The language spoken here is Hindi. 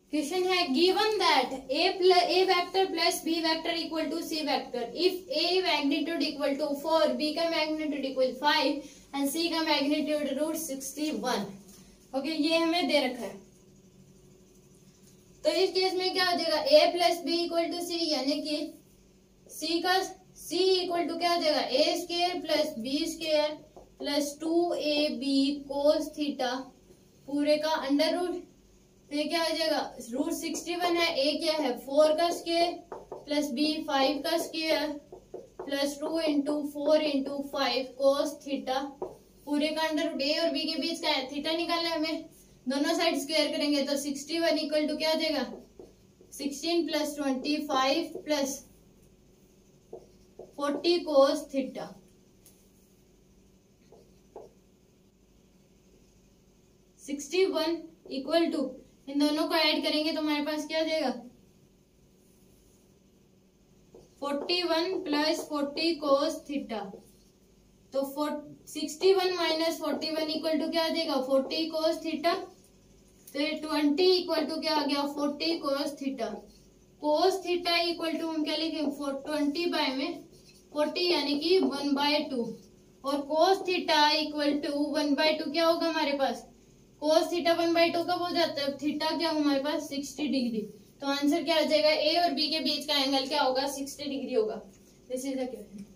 क्वेश्चन है given that A vector plus B vector equal to C vector if A magnitude equal to 4, B का मैग्नीट्यूड इक्वल 5 एंड सी का मैग्नीट्यूड √61। ओके, ये हमें दे रखा है। तो इस केस में क्या हो जाएगा, a plus B equal to C, यानी कि c इक्वल टू क्या हो जाएगा, a square plus B square plus 2ab cos theta पूरे का अंडर रूट। तो ये क्या हो जाएगा, √61 है, a क्या है 4 का स्क्वायर प्लस b 5 का square plus 2 into 4 into 5 cos theta पूरे का अंडर रूट। a और b के बीच का है थीटा निकालना है हमें, दोनों साइड स्क्वायर करेंगे तो 61 इक्वल टू क्या हो जाएगा 16 plus 25 plus 40 cos theta. 61 equal to इन दोनों को ऐड करेंगे तो हमारे पास क्या हो जाएगा 41 प्लस 40 कोस थीटा। तो 61 माइनस 41 इक्वल टू क्या आ जाएगा 40 कोस थीटा। तो 20 इक्वल टू क्या आ गया 40 cos theta. Cos theta equal to हम क्या लिखेंगे 20 बाय में 40 यानी कि 1/2 और कोस थीटा इक्वल टू 1/2 क्या होगा हमारे पास कोस थीटा 1/2 कब हो जाता है थीटा क्या हो हमारे पास 60 डिग्री। तो आंसर क्या आ जाएगा ए और बी के बीच का एंगल क्या होगा 60 डिग्री होगा। This is the question.